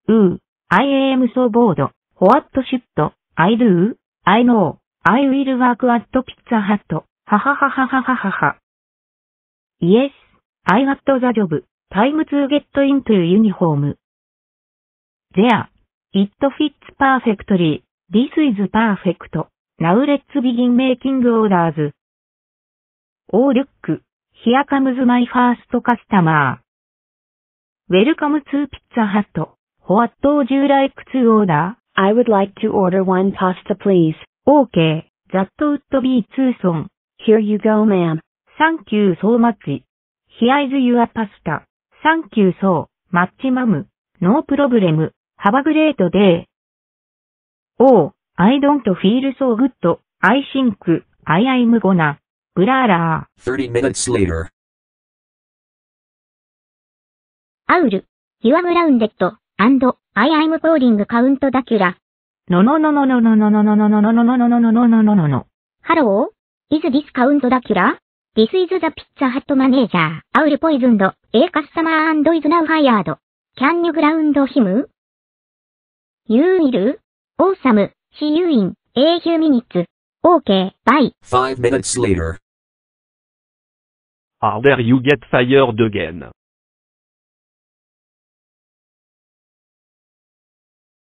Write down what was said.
I am so bored. What should I do? I know. I will work at Pizza Hut. Ha ha ha ha ha ha ha ha. Yes, I got the job. Time to get into uniform. There. It fits perfectly. This is perfect. Now let's begin making orders. Oh look. Here comes my first customer. Welcome to Pizza Hut. What would you like to order? I would like to order one pasta please. Okay, that would be too soon. Here you go ma'am. Thank you so much. Here is your pasta. Thank you so much ma'am. No problem. Have a great day. Oh, I don't feel so good. I think I am gonna. Blah. 30 minutes later. Owl, you are grounded, and I am calling Count Dracula. No. Hello? Is this Count Dracula? This is the Pizza Hut manager. Owl poisoned a customer and is now fired. Can you ground him? You will? Awesome. See you in a few minutes. Okay, bye. 5 minutes later. Are there you get fired again?